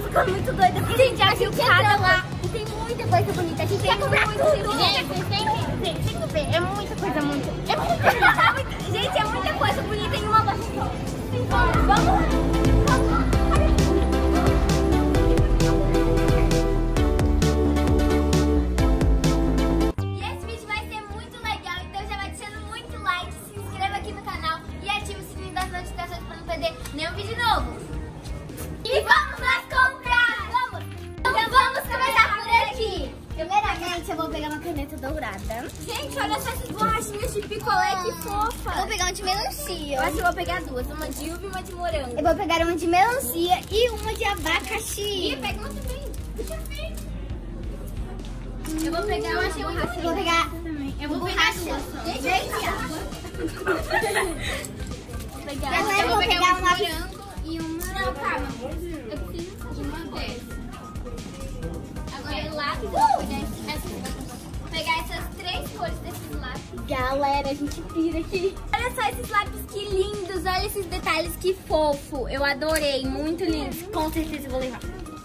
ficando muito doida. Gente, já viu cada lá. E tem muita coisa bonita. A gente quer comprar tudo. Gente, tem que ver. É muita coisa, gente, é muita coisa bonita em uma loja só. Vamos lá. Nenhum vídeo novo. E vamos lá comprar! Vamos! Então vamos começar por aqui. Primeiramente eu vou pegar uma caneta dourada. Gente, olha só essas borrachinhas de picolé, que fofa. Eu vou pegar uma de melancia. Eu acho que eu vou pegar duas, uma de uva e uma de morango. Eu vou pegar uma de melancia e uma de abacaxi. Pega uma também. Deixa eu ver. Eu vou pegar uma de borracha. Eu vou pegar também. Eu vou pegar duas. Gente, Eu vou pegar um morango e uma... Não, calma. Eu preciso de uma dessas. Agora lápis, eu vou pegar essas três cores desses lápis. Galera, a gente pira aqui. Olha só esses lápis, que lindos. Olha esses detalhes, que fofo. Eu adorei, muito lindos. Com certeza eu vou levar.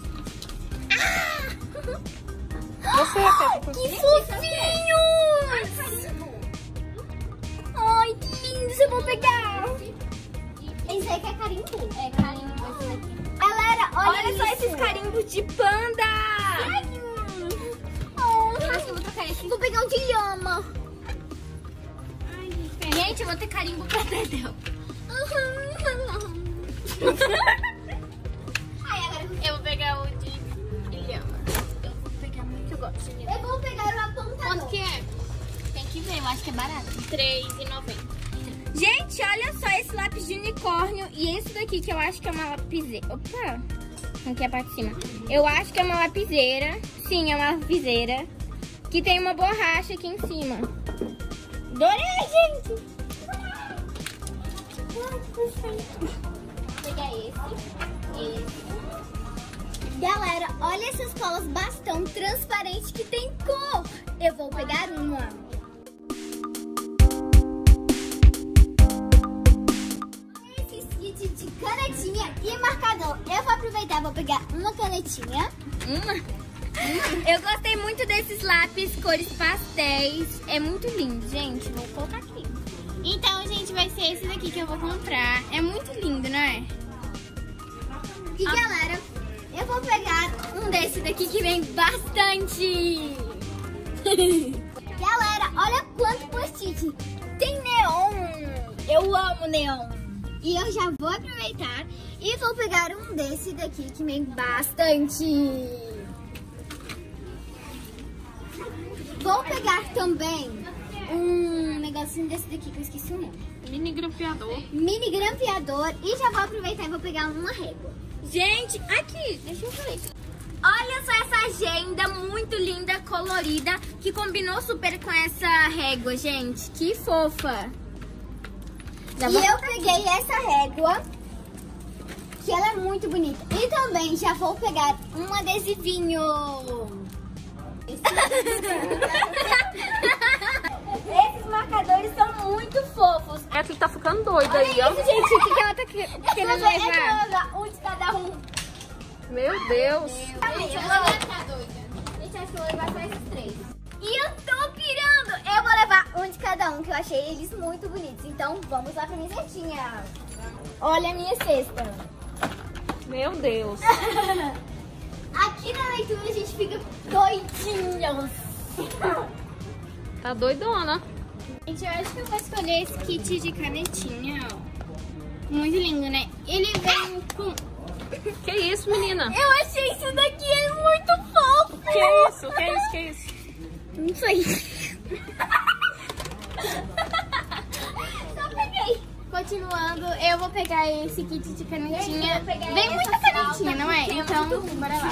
Que fofinhos! Ai, que lindos, eu vou pegar. Esse aqui é carimbo. É carimbo esse daqui. Galera, olha só esses carimbos de panda. Eu acho que eu vou trocar esse. Vou pegar um de lhama. Gente, eu vou ter carimbo pra Dedéu. Eu vou pegar o de lhama. Eu vou pegar muito, eu gosto de lhama. Eu vou pegar uma ponta. Quanto que é? Tem que ver, eu acho que é barato. R$3,90. Gente, olha só esse lápis de unicórnio e esse daqui que eu acho que é uma lapiseira. Opa, aqui é a parte de cima. Eu acho que é uma lapiseira. Sim, é uma lapiseira. Que tem uma borracha aqui em cima. Adorei, gente! Vou pegar esse. Galera, olha essas colas bastão transparente que tem cor. Eu vou pegar uma. De canetinha e marcador. Eu vou aproveitar, vou pegar uma canetinha. Eu gostei muito desses lápis cores pastéis. É muito lindo, gente. Vou colocar aqui. Então, gente, vai ser esse daqui que eu vou comprar. É muito lindo, não é? E galera, eu vou pegar um desse daqui que vem bastante. Galera, olha quanto post-it. Tem neon. Eu amo neon. E eu já vou aproveitar e vou pegar um desse daqui que vem bastante. Vou pegar também um negocinho desse daqui que eu esqueci o nome. Mini grampeador. Mini grampeador. E já vou aproveitar e vou pegar uma régua. Gente, aqui, deixa eu ver. Olha só essa agenda muito linda, colorida, que combinou super com essa régua, gente. Que fofa. E eu peguei essa régua, que ela é muito bonita. E também já vou pegar um adesivinho. Esses marcadores são muito fofos. É que tá ficando doida Olha aí, ó. isso, gente. O que ela tá querendo levar? Um de cada um. Meu Deus. Gente, acho que eu vou levar só esses três. E eu tô pirando. Eu vou levar um de cada um, que eu achei eles muito bonitos. Então, vamos lá pra minha cestinha. Olha a minha cesta. Meu Deus. Aqui na leitura a gente fica doidinhos. Tá doidona. Gente, eu acho que eu vou escolher esse kit de canetinha, ó. Muito lindo, né? Ele vem com... Que isso, menina? Eu achei isso daqui é muito fofo. Que isso? Que isso? Que isso? Não sei. Só peguei. Continuando, eu vou pegar esse kit de canetinha. Vem muita canetinha, não é? Então, bora lá.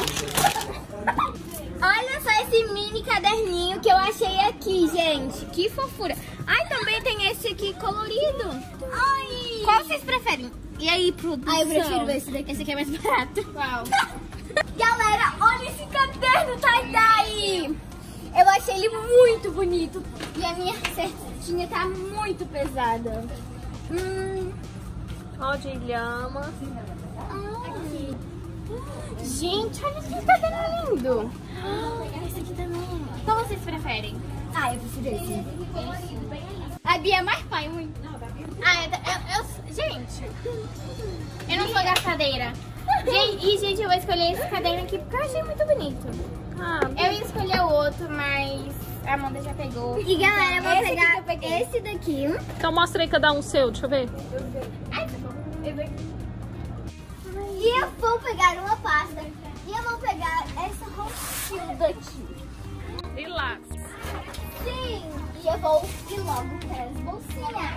Olha só esse mini caderninho que eu achei aqui, gente. Que fofura. Ai, também tem esse aqui colorido. Ai. Qual vocês preferem? E aí, produção? Eu prefiro esse daqui. Esse aqui é mais barato. Qual? Galera, olha esse caderno tie-dye. Eu achei ele muito bonito. E a minha cestinha tá muito pesada. Ó, de lhama. Gente, olha esse cabelo lindo. Esse aqui também. Qual vocês preferem? Eu prefiro esse. A Bia é mais pai, muito. Gente, eu não sou gastadeira. Gente, eu vou escolher esse caderno aqui porque eu achei muito bonito. Eu ia escolher o outro, mas a Amanda já pegou. E galera, eu vou pegar esse daqui. Então mostra aí cada um seu, deixa eu ver. E eu vou pegar uma pasta. E eu vou pegar essa roupinha daqui. Relax. Sim. E eu vou ir logo para as bolsinhas.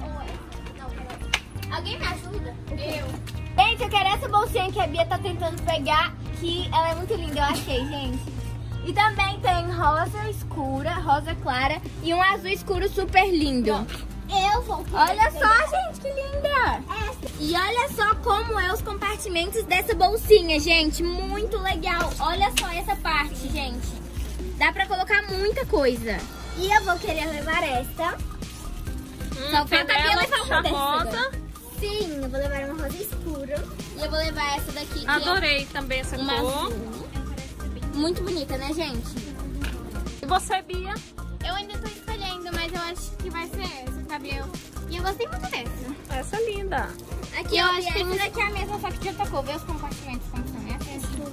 Alguém me ajuda? Eu. Gente, eu quero essa bolsinha que a Bia tá tentando pegar, que ela é muito linda, eu achei, gente. E também tem rosa escura, rosa clara e um azul escuro super lindo. Eu vou pegar. Olha só, gente, que linda! E olha só como é os compartimentos dessa bolsinha, gente. Muito legal. Olha só essa parte, gente. Dá pra colocar muita coisa. E eu vou querer levar essa. Só falta a Bia levar uma dessa. Rosa. Sim, eu vou levar uma rosa escura. E eu vou levar essa daqui. Que adorei também essa cor. Azul. Muito bonita, né, gente? E você, Bia? Eu ainda tô escolhendo, mas eu acho que vai ser essa, cabelo. E eu gostei muito dessa. Essa é linda. Aqui eu acho que essa daqui é a mesma, só que de outra cor. Vê os compartimentos como são, né?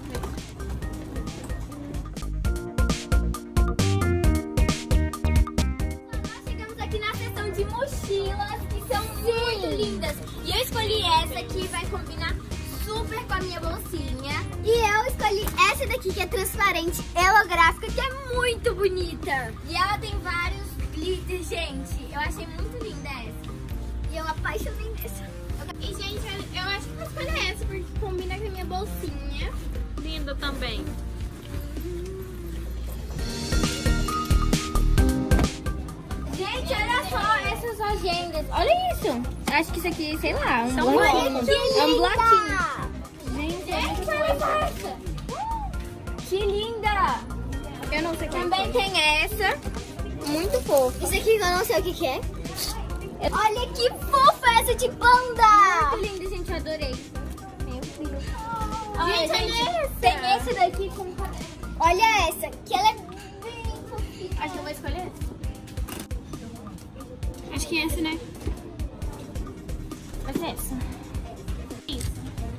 Nós chegamos aqui na seção de mochilas, que são muito lindas. E eu escolhi essa que vai combinar super com a minha bolsinha. E eu escolhi essa daqui que é transparente, holográfica, que é muito bonita. E ela tem vários glitters, gente. Eu achei muito linda essa. E eu apaixonei nessa. E, gente, eu acho que vou escolher essa, porque combina com a minha bolsinha. Linda também. Gente, olha só essas agendas. Olha isso. Acho que isso aqui, sei lá, um bloquinho. É um bloquinho. Gente, olha essa. Que linda. Eu não sei qual também tem essa. Muito fofa. Isso aqui eu não sei o que é. Olha que fofa essa de panda. Muito linda, gente. Eu adorei. Meu Deus. Gente, olha essa. Tem esse daqui com... Olha essa, que ela é bem fofinha. Acho que eu vou escolher essa. Acho que é essa, né? Vai ser essa. Isso.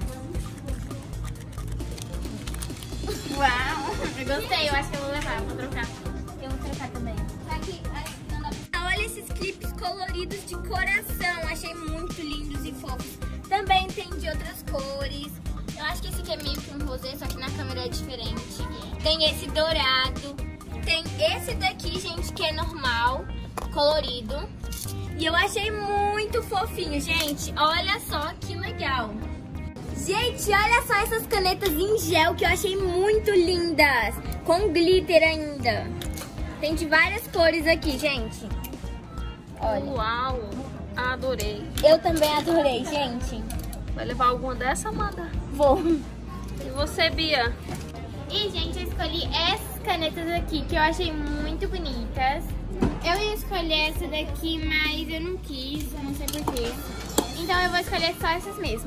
Uau! Eu gostei, eu acho que eu vou levar, vou trocar. Eu vou trocar também. Aqui, não dá pra... Olha esses clipes coloridos de coração. Achei muito lindos e fofos. Também tem de outras cores. Eu acho que esse aqui é meio que um rosé, só que na câmera é diferente. Tem esse dourado. Tem esse daqui, gente, que é normal, colorido. E eu achei muito fofinho, gente. Olha só que legal. Gente, olha só essas canetas em gel que eu achei muito lindas. Com glitter ainda. Tem de várias cores aqui, gente. Olha. Uau, adorei. Eu também adorei, gente. Vai levar alguma dessa, Amanda? Vou. E você, Bia? E, gente, eu escolhi essas canetas aqui que eu achei muito bonitas. Eu ia escolher essa daqui, mas eu não quis, eu não sei porquê. Então eu vou escolher só essas mesmo.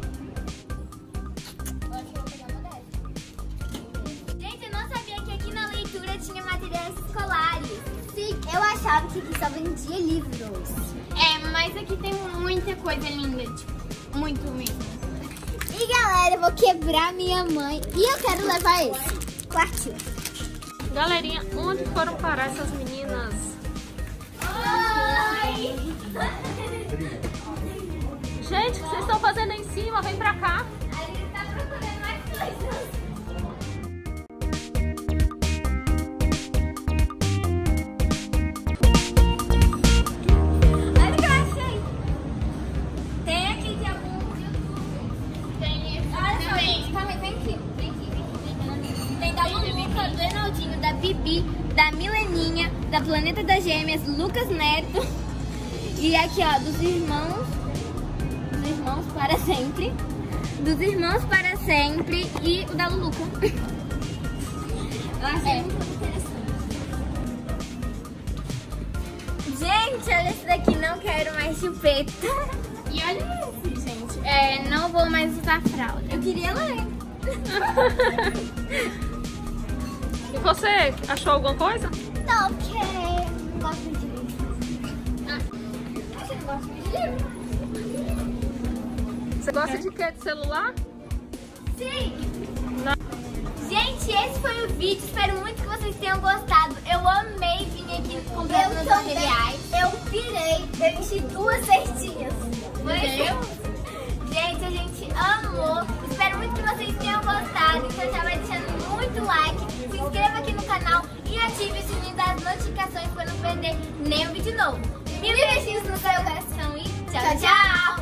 Eu acho que eu vou pegar uma dessas. Gente, eu não sabia que aqui na leitura tinha materiais escolares. Sim, eu achava que aqui só vendia livros. Mas aqui tem muita coisa linda, tipo, muito mesmo. E galera, eu vou quebrar minha mãe e eu quero levar esse. Partiu. Galerinha, onde foram parar essas meninas? Oi! Gente, o que vocês estão fazendo aí em cima? Vem pra cá. A gente tá procurando mais coisas. Olha o que eu achei. Tem aqui de algum... Tem esse. Olha só, gente. Calma aí, vem aqui. Vem aqui. Tem da Luluca, do Enaldinho, da Bibi, da Mileninha, da Planeta das Gêmeas, Lucas Neto. E aqui, ó, dos irmãos para sempre. Dos irmãos para sempre e o da Luluca. Eu achei muito interessante. Gente, olha esse daqui, não quero mais chupeta. E olha esse, gente. Não vou mais usar fralda. Eu queria ler. E você, achou alguma coisa? Não, porque eu não gosto muito de livro. Você não gosta muito de livro? Você gosta de quê? De celular? Sim! Não. Gente, esse foi o vídeo. Espero muito que vocês tenham gostado. Eu amei vir aqui comprar meus materiais. Eu pirei. Eu enchi 2 cestinhas. Gente, a gente amou. Espero muito que vocês tenham gostado. Então já vai deixando muito like. Se inscreva aqui no canal e ative o sininho das notificações para não perder nenhum vídeo novo. Mil beijinhos no seu coração e tchau, tchau!